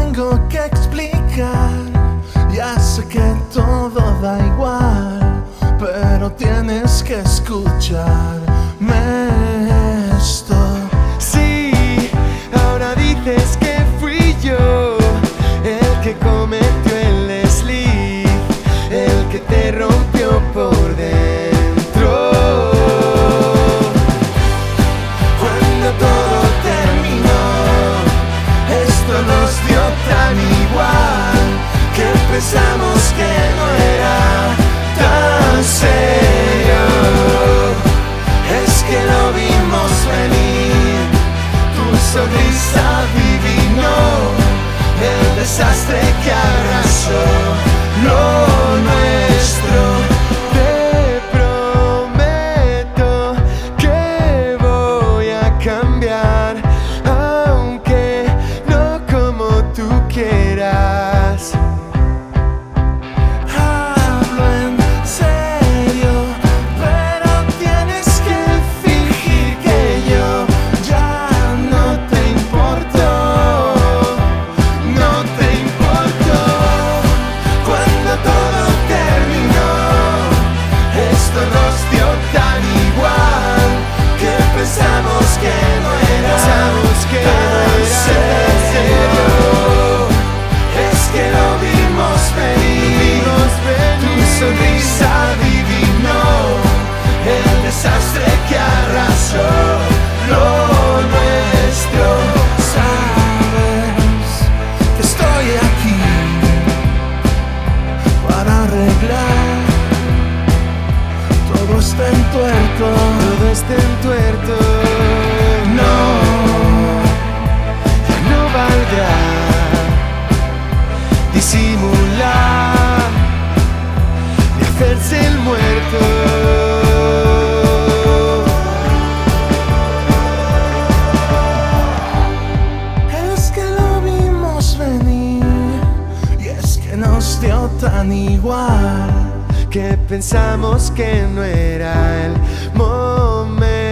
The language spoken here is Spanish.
tengo que explicar. Ya sé que todo da igual, pero tienes que escucharme esto. Sí, ahora dices que fui yo el que cometió el desliz, el que te rompió por dentro. Cuando todo terminó, esto nos dio tan igual que pensamos que no era tan serio. Es que lo vimos venir, tu sonrisa adivinó el desastre que arrasó lo nuestro. Te prometo que voy a cambiar, aunque no como tú quieras. Hablo en serio, pero tienes que fingir que yo ya no te importo. No te importo. Cuando todo terminó, esto nos dio tan igual que pensamos que no era tan serio. Es que lo vimos venir, tu sonrisa adivinó el desastre que arrasó lo nuestro. Sabes que estoy aquí para arreglar. Todo está entuerto, Todo está entuerto, no. ya no valdrá disimular ni hacerse el muerto. Es que lo vimos venir y es que nos dio tan igual Que pensamos que no era el momento.